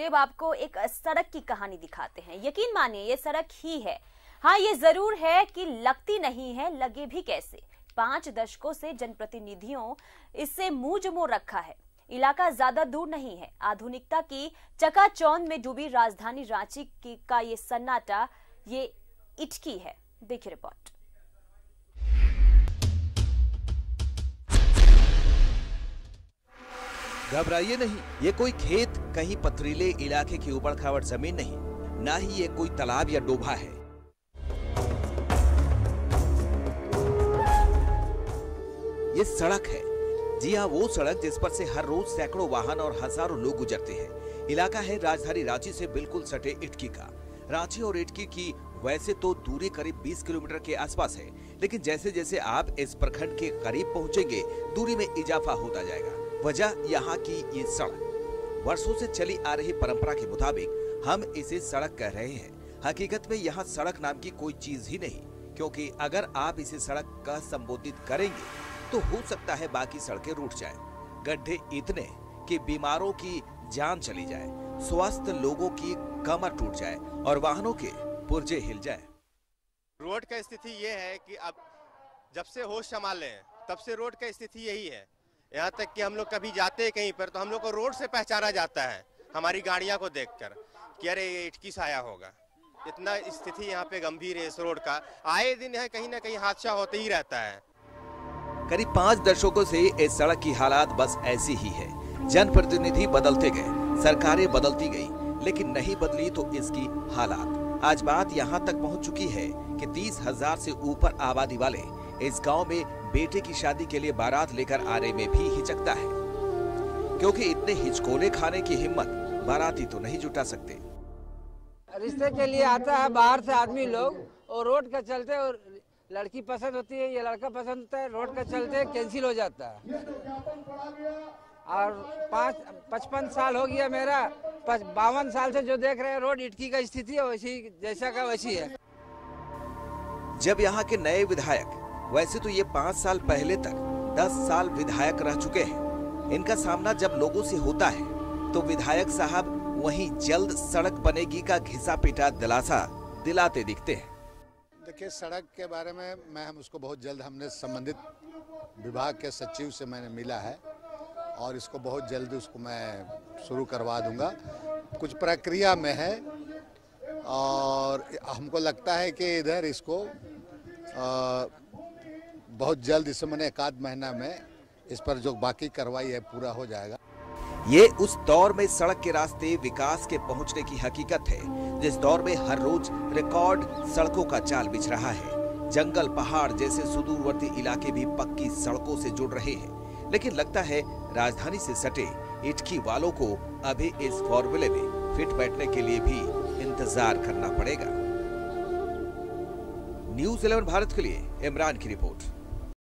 करीब आपको एक सड़क की कहानी दिखाते हैं। यकीन मानिए ये सड़क ही है। हाँ, ये जरूर है कि लगती नहीं है, लगे भी कैसे। 5 दशकों से जनप्रतिनिधियों इससे मुंह जमोड़ रखा है। इलाका ज्यादा दूर नहीं है। आधुनिकता की चकाचौंध में डूबी राजधानी रांची का ये सन्नाटा, ये इटकी है। देखिए रिपोर्ट। घबराइए नहीं, ये कोई खेत, कहीं पथरीले इलाके की उबड़ खाबड़ जमीन नहीं, ना ही ये कोई तालाब या डोभा है। ये सड़क है। जी हाँ, वो सड़क जिस पर से हर रोज सैकड़ों वाहन और हजारों लोग गुजरते हैं। इलाका है राजधानी रांची से बिल्कुल सटे इटकी का। रांची और इटकी की वैसे तो दूरी करीब 20 किलोमीटर के आसपास है, लेकिन जैसे जैसे आप इस प्रखंड के करीब पहुंचेंगे, दूरी में इजाफा होता जाएगा। वजह यहाँ की ये सड़क। वर्षों से चली आ रही परंपरा के मुताबिक हम इसे सड़क कह रहे हैं। हकीकत में यहाँ सड़क नाम की कोई चीज ही नहीं, क्योंकि अगर आप इसे सड़क का संबोधित करेंगे तो हो सकता है बाकी सड़कें रूठ जाएं। गड्ढे इतने कि बीमारों की जान चली जाए, स्वस्थ लोगों की कमर टूट जाए और वाहनों के पुर्जे हिल जाए। रोड का स्थिति ये है कि अब जब से होश संभाले हैं तब से रोड का स्थिति यही है। यहाँ तक कि हम लोग कभी जाते हैं कहीं पर तो हम लोग को रोड से पहचाना जाता है, हमारी गाड़ियाँ को देखकर कि अरे ये इटकी साया होगा। इतना स्थिति यहाँ पे गंभीर है इस रोड का। आए दिन है कहीं ना कहीं हादसा होते ही रहता है। करीब 5 दशकों से इस सड़क की हालात बस ऐसी ही है। जनप्रतिनिधि बदलते गए, सरकारें बदलती गई, लेकिन नहीं बदली तो इसकी हालात। आज बात यहाँ तक पहुँच चुकी है कि 30,000 से ऊपर आबादी वाले इस गांव में बेटे की शादी के लिए बारात लेकर आने में भी हिचकता है, क्योंकि इतने हिचकोले खाने की हिम्मत बाराती तो नहीं जुटा सकते। रिश्ते के लिए आता है बाहर से आदमी लोग, और रोड का चलते और लड़की पसंद होती है या लड़का पसंद होता है, रोड का चलते कैंसिल हो जाता है। और 55 साल हो गया मेरा, 52 साल से जो देख रहे हैं रोड इटकी का स्थिति है वैसी जैसा का वैसी है। जब यहाँ के नए विधायक, वैसे तो ये 5 साल पहले तक 10 साल विधायक रह चुके हैं, इनका सामना जब लोगों से होता है तो विधायक साहब वहीं जल्द सड़क बनेगी का घिसा पिटा दिलासा दिलाते दिखते हैं। देखिए, सड़क के बारे में हम उसको बहुत जल्द, हमने संबंधित विभाग के सचिव से मैंने मिला है और इसको बहुत जल्द उसको मैं शुरू करवा दूंगा। कुछ प्रक्रिया में है और हमको लगता है कि इधर इसको बहुत जल्द, इस मैंने 1-8 महीना में इस पर जो बाकी कार्रवाई है पूरा हो जाएगा। ये उस दौर में सड़क के रास्ते विकास के पहुंचने की हकीकत है, जिस दौर में हर रोज रिकॉर्ड सड़कों का जाल बिछ रहा है। जंगल, पहाड़ जैसे सुदूरवर्ती इलाके भी पक्की सड़कों से जुड़ रहे हैं, लेकिन लगता है राजधानी से सटे इटकी वालों को अभी इस फॉर्मूले में फिट बैठने के लिए भी इंतजार करना पड़ेगा। न्यूज़ 11 भारत के लिए इमरान की रिपोर्ट।